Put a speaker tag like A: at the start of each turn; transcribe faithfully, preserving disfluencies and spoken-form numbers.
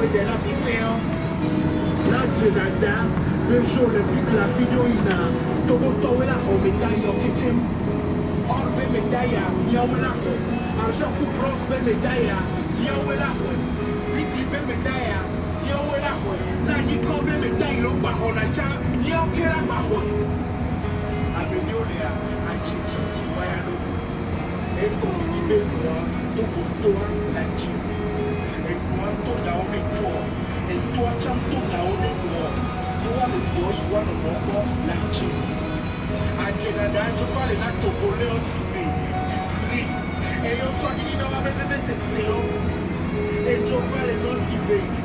A: de la vidéo. La Jedada, le jeu olympique, la vidéo, il a. Toboto, la médaille, ok. Orbe médaille, yawela. Argent pour bronze, médaille, yawela. Cycle, médaille, yawela. Nani, combien médaille, l'on baronacha, yawela, baron. Amélioré, à Titi, Wayano. Et comme il est là, Toboto, la Jimmy. Et moi, ton naomi, toi. Et toi, tu as ton naomi, toi. Toi, le faux, il voit le nombre, la Jimmy. Ajenada, je parle de la topolé aussi, il frit. Et on soit dit dans la bête de ses séons. Et je parle de l'occipé.